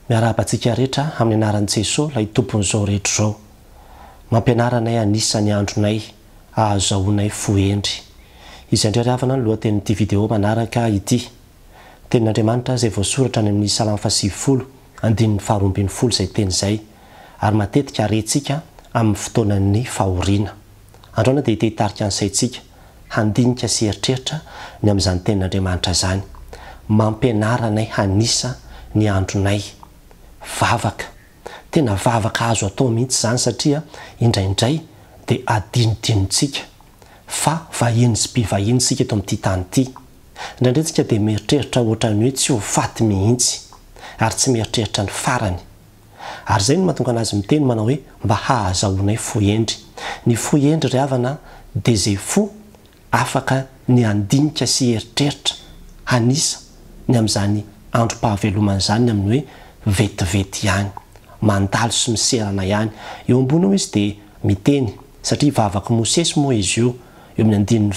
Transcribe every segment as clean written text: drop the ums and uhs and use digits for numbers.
Miarabantsika rehetra amin'ny anaran'i Jesosy lay tompon'izao rehetra zao. Mampianara anay hanisa ny andronay, hahazoanay fohendry. Izay indray ravana ny lohatenin'ity vidéo manaraka ity. Tenin'Andriamanitra izay voasoratra any amin'ny Salamo 8 andininy 12 izay teny izay. Ary matetika arentsika amin'ny fotoanan'ny fahoriana. Androana dia hitarika ny saintsika, handinika sy heritreritra ny amin'izany tenin'Andriamanitra izany. Mampianara anay hanisa ny andronay. Vavaka. Tena vavaka azo atao mihitsy izany satria indraindray dia adinodinontsika. Fa vahiny sy mpivahiny sika eto amin'ity tany ity. Indraindray tsika dia mieritreritra ohatran'ny hoe tsy ho faty mihitsy ary tsy mieritreritra ny farany. Ary izay no mahatonga anazy miteny manao hoe mba hahazoanay fohendry. Ny fohendry ry havana dia izay fo afaka ny andinika sy heritreritra hanisa ny amin'izany androm-pahavelomana izany amin'ny hoe vetivety ihany, mandalo sy miserana ihany. Eo ambony eo izy dia miteny satria vavaka mosesy moa izy io. Eo amin'ny andininy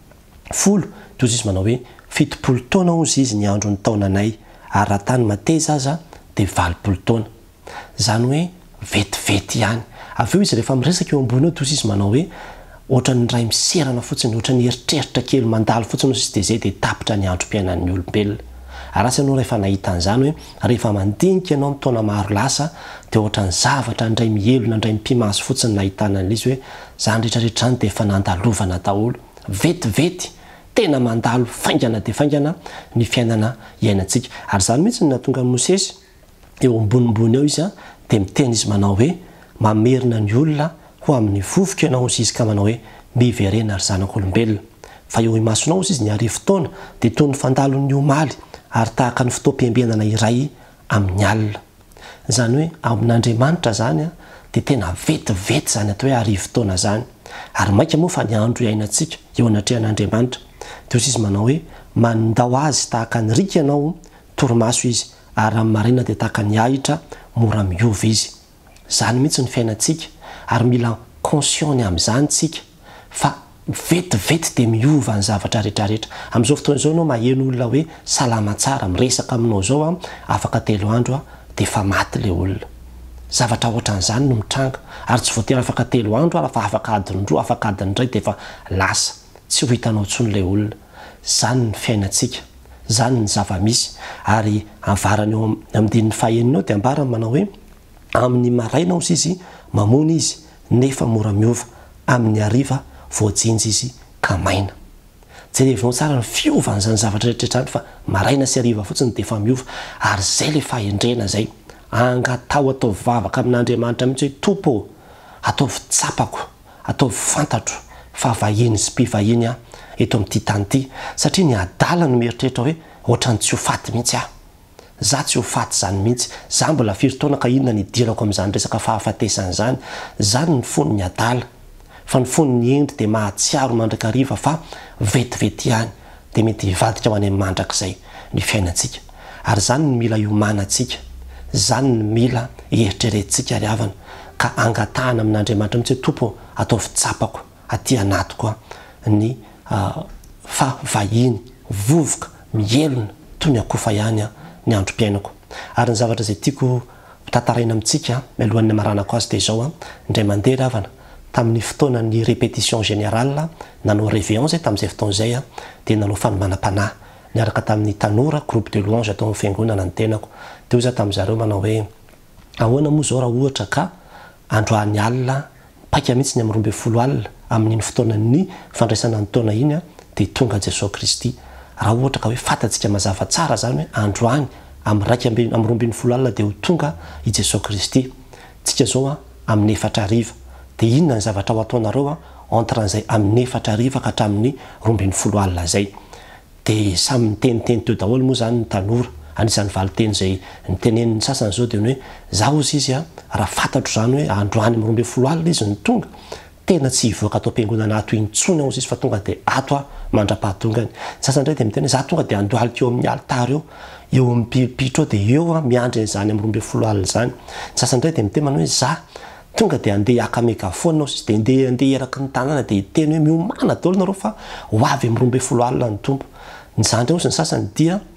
10 toy izy manao hoe Fito-polo taona ozy izy ny andron'ny taonanay, ary raha tany mateza aza dia valo-polo taona. Izany hoe vetivety ihany. Avy eo izy rehefa miresaka eo ambony eo toy izy manao hoe ohatran'ny ray miserana fotsiny, ohatran'ny heritreritra kely mandalo fotsiny izy dia izay dia tapitra ny androm-piainan'ny olombelona. Ary asa ianao rehefa nahita an'izany hoe rehefa mandinika ianao amin'ny taona maro lasa dia ohatran'ny zavatra ndray mihelina ndray mpimaso fotsiny nahitana an'ilay hoe izany rehetrarehetra izany dia efa nandalovana daholo. Vetivety, tena mandalo faingana dia faingana ny fiainana iainantsika. Ary izany mihitsy no nahatonga ny Mosesy eo ambonimbony eo izy dia miteny izy manao hoe mamerina ny olona ho amin'ny vovoka ianao izy ka manao hoe miverena ary zanak'olombelona. Fa eo imasonao izy ny arivo taona dia toy ny fandalon'ny omaly ary tahaka ny fotoam-piambenana iray amin'ny alina. Izany hoe amin'Andriamanitra izany dia tena vetivety izany atao hoe arivo taona izany. Ary maika moa fa ny andro iainantsika eo anatrehan'Andriamanitra. Dia izy manao hoe mandao azy tahaka ny rika ianao, torimaso izy, ary amin'ny marina dia tahaka ny ahitra, mora miova izy. Izany mihitsy ny fiainantsika, ary mila conscient amin'izany tsika fa vetivety dia miova ny zavatra rehetrarehetra. Amin'izao fotoana izao ianao maheno olona hoe salama tsara, miresaka aminao izao afaka 3 andro dia efa maty ilay olona. Zavatra ohatran'izany no mitranga, ary tsy voatery afaka 3 andro ary fa afaka adiny 2, afaka adiny 3 dia efa lasa, tsy ho hitanao intsony ilay olona. Izany ny fiainantsika, izany ny zava-misy. Ary avarany eo amin'ny 9 dia ambarany manao hoe amin'ny maraina ozy izy mamony izy nefa mora miova, amin'ny hariva voajinjy izy ka maina. Jerevinao tsara ny fiovan'izany zavatra rehetrarehetra fa maraina sy hariva fotsiny dia efa miova. Ary izay le fahendrena izay angatao atao vavaka amin'Andriamanitra mihitsy hoe tompo, ataovy tsapako, ataovy fantatro fa vahiny sy mpivahiny eto amin'ity tany ity. Satria ny adala no mieritreritra hoe ohatran'ny tsy ho faty mihitsy za tsy ho faty izany mihitsy, za mbola 4 taona ka inona ny idirako amin'izany resaka fahafatesana izany. Izany ny fony ny adala. Fa ny fony ny endry dia mahatsiaro mandrakariva fa vetivety ihany dia mety hivadika ho any amin'ny mandrakizay ny fiainantsika. Ary izany ny mila iomanantsika, izany ny mila eritreretintsika ry havana, ka angatahana amin'Andriamanitra mihitsy hoe tompo ataovy tsapako, aty anatiko ny vahiny, vovoka, mihelina toy ny akofa ihany ny androm-piainako. Ary ny zavatra izay tiako tantaraina amintsika mialohan'ny amaranako azy dia izao indray mandeha ry havana tamin'ny fotoanan'ny répétition générale nanao réveillon zay tamin'izay fotoana izay dia nanao fanomanam-panahy niaraka tamin'ny tanora groupe de louange atao amin'ny fiangonana ny tenako. Dia izaho tamin'izareo manao hoe ahoana moa izao raha ohatra ka androany alina paika mihitsy ny amin'ny 12 alina amin'iny fotoanan'ny fandraisana ny taona iny dia tonga Jesosy Kristy. Raha ohatra ka hoe fantatsika mazava tsara izany hoe androany amin'ny 12 alina dia ho tonga i Jesosy Kristy. Tsika izao amin'ny 4 ariva. Dia inona ny zavatra ho ataonareo entre an'izay amin'ny 4 ariva ka hatramin'ny 12 alina izay. Dia samy miteniteny teo daholo moa izany ny tanora. Anisan'ny valiteny izay nitenen'ny sasany izao dia hoe zaho ozy izy raha fantatro izany hoe androany amin'ny 12 alina izy ny tonga, tena tsy hivoaka atao am-piangonana ato intsony aho izy fa tonga dia ato mandra-pahatongany. Sasany indray dia miteny za tonga dia andohalika eo amin'ny altara eo amin'ny pilipitra eo dia eo miandry izany amin'ny 12 alina izany. Sasany indray dia miteny manao hoe za tonga dia andeha aka megafona aho dia andeha eraky ny tanàna dia hiteny hoe miomana daholo nareo fa ho avy amin'ny 12 alina ny tompo. Ny zandry ao sy ny sasany dia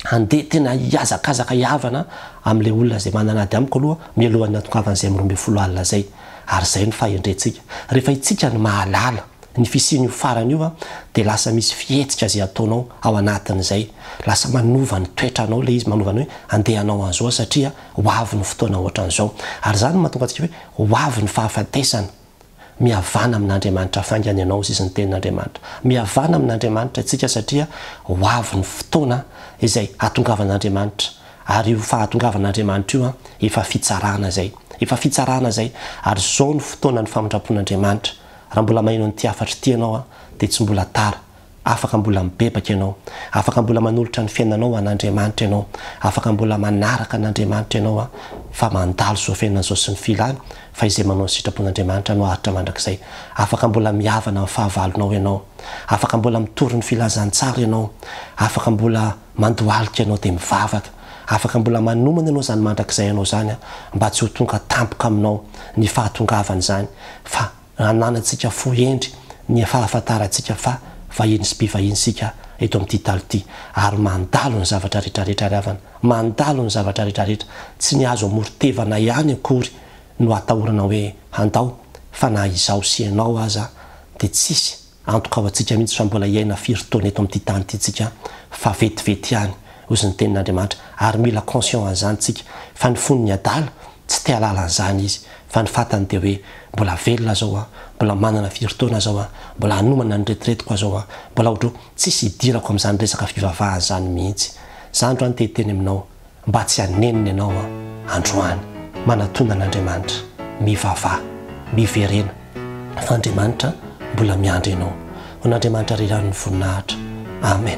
andeha tena iazakazaka iavana am'le olona zay mananady amiko aloha mialohan'ny atongavana zay 12 alina zay ary zay ny fahendrentsika rehefa itsika ny mahalala ny fisiny io farany io dia lasa misy fietsika zay ataonao ao anatin'izay lasa manova ny toetranao le izy manovany hoe andehanao an'izao satria ho avy ny fotoana ohatran'izao ary zany mahatonga atsika hoe ho avy ny fahafatesana mihavana amin'Andriamanitra faingana ianao sy ny tenin'Andriamanitra mihavana amin'Andriamanitra atsika satria ho avy ny fotoana izay atongavan'Andriamanitra ary io fahatongavan'Andriamanitra io efa fitsarana zay ary zao ny fotoana ny famindrapon'Andriamanitra raha mbola maheno ny tiafatra tianao dia tsy mbola tara afaka mbola mibebaka ianao afaka mbola manolotra ny fiainanao an'Andriamanitra ianao afaka mbola manaraka an'Andriamanitra ianao fa mandalo zao fiainana zao sy ny filany fa izay manao ny sitrapon'Andriamanitra no aritra mandrakizay afaka mbola miavana amin'ny fahavalonao ianao afaka mbola mitory ny filazantsara ianao afaka mbola mandohalika ianao dia mivavaka afaka mbola manomana ianao zany mandrakizay ianao zany mba tsy ho tonga tampoka aminao ny fahatongavana zany fa ananatsika fohendry ny fahafantarantsika fa vahiny sy mpivahiny sika eto amin'ity talo ity ary mandalo ny zavatra rehetrarehetra riavana mandalo ny zavatra rehetrarehetra tsy ny azo amorotevana ihany akory no atahorana hoe handao fa na izao sy ianao aza dia tsisy antoka ao antsika mihitsy fa mbola iaina firy-taona eto amin'ity tany ity tsika fa vetivety ihany ozy ny tenin'Andriamanitra ary mila conscient an'izany tsika fa ny fony ny adala tsy te halala an'izany izy fa ny fatany dia hoe mbola velona zao mbola manana firy-taona zao mbola hanomana ny retiretiko zao mbola ohatro tsisy hidirako amin'izany resaka fivavahana zany mihitsy zany ro anyteteny aminao mba tsy hanenina ianao androany manatona an'Andriamanitra mivavaha miverena fa Andriamanitra mbola miandry ianao ho n'Andriamanitra rerany ny voninahitra amen.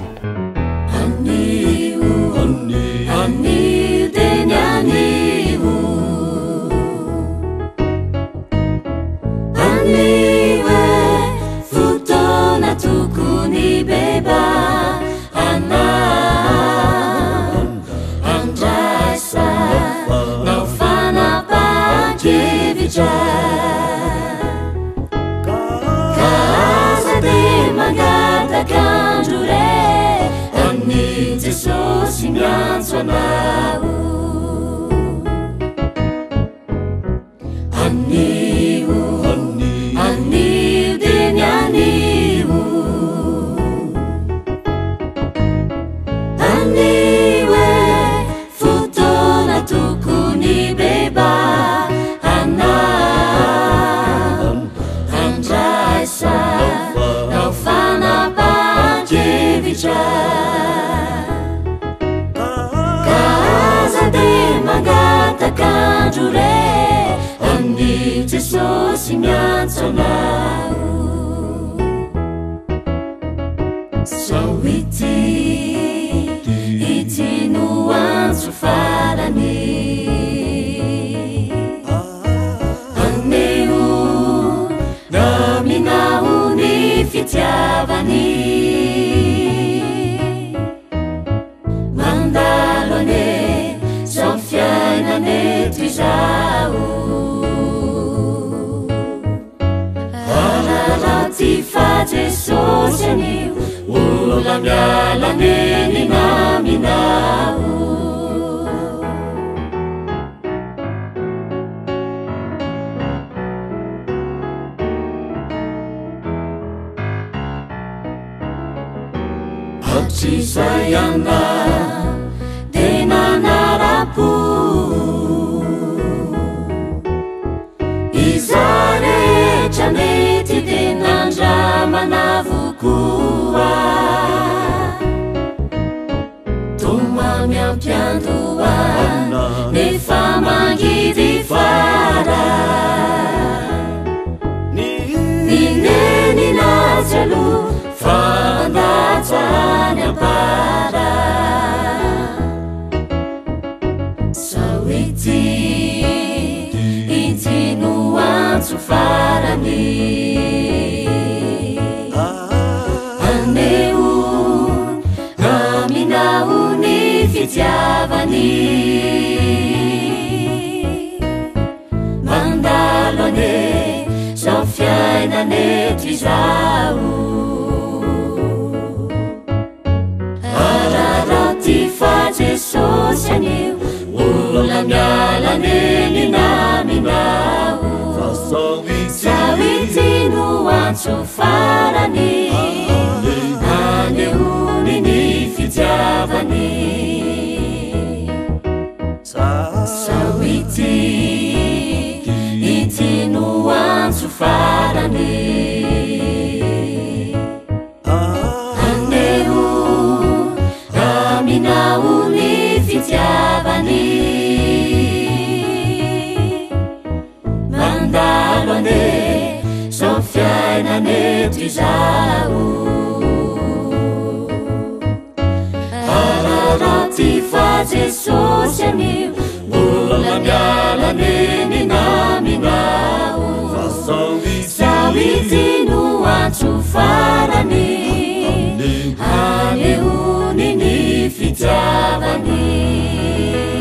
Casa de magada candure anni Jesus imianzo anau anniu deni anniu anniue futona tukuni beba Casa de magata candure anni Jesus imianzo anau Sawiti iti no anzo farani Anneu namina uni fitiavani Ti fa Jesus eniu ula miala neni naminau Hati sayana denanarapu Izare chameti denandra manavukua Toma Mampianara Nefa mangidi fara Nineni nazalu fandatani ampara Sawiti intinu anzu farani Anneu namina uni fitiavani Mandalone soffiainane tizau Ararati fa mbola mialane ny naminao sawity no antso farany anehony ny fitiavany sawity ity no antso farany aneho aminao ny fitiavany mandalo ane sao fiainane toy izao araraty fa jesosy anio mbola mialane ny naminao sawity no antso farany anehony ny fitiavany